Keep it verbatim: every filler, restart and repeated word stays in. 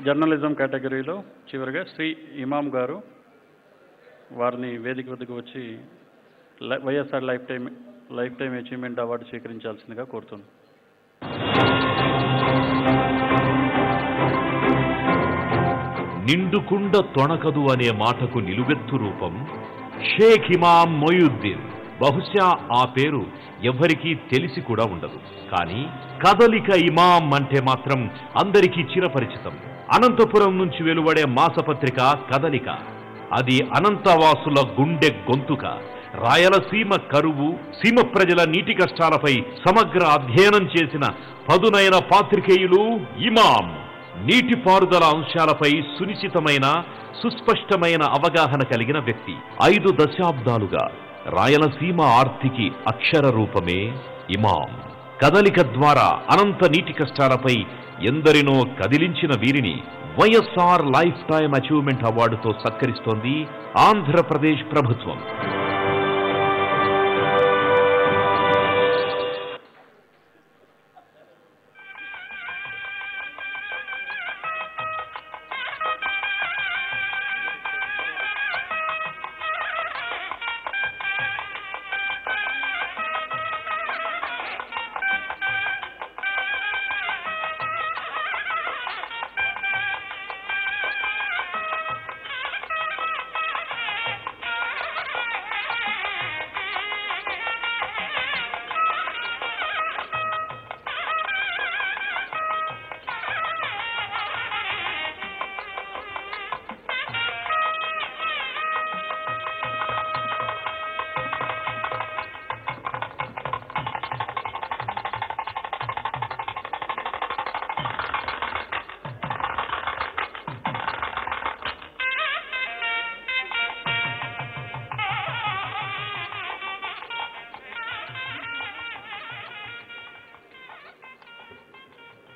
Journalism కేటగిరీలో చివరిగా శ్రీ ఇమాం గారు వారిని వేదిక వద్దకు వచ్చి YSR lifetime lifetime achievement award స్వీకరించాల్సిందిగా కోరుతుంది. నిండుకుండ తొణకదు అనే మాటకు నిలువెత్తు రూపం షేక్ ఇమాం మొయినుద్దీన్. బహుశా ఆ పేరు ఎవరికీ తెలిసి కూడా ఉండదు. కానీ కదలిక ఇమాం అంటే మాత్రం అందరికీ చిరపరిచితం. అనంతపురం నుంచి వెలువడే మాసపత్రిక కదలిక. అది అనంతవాసుల గుండె గొంతుక. రాయలసీమ కరువు, సీమ ప్రజల నీటి కష్టాలపై సమగ్ర అధ్యయనం చేసిన పదునైన పాత్రికేయులు ఇమాం. నీటిపారుదల అంశాలపై సునిశ్చితమైన సుస్పష్టమైన అవగాహన కలిగిన వ్యక్తి. ఐదు దశాబ్దాలుగా రాయలసీమ ఆర్తికి అక్షర రూపమే ఇమాం. కదలిక ద్వారా అనంత నీటి కష్టాలపై ఎందరినో కదిలించిన వీరిని వైఎస్ఆర్ లైఫ్ టైం అచీవ్మెంట్ అవార్డుతో సత్కరిస్తోంది ఆంధ్రప్రదేశ్ ప్రభుత్వం.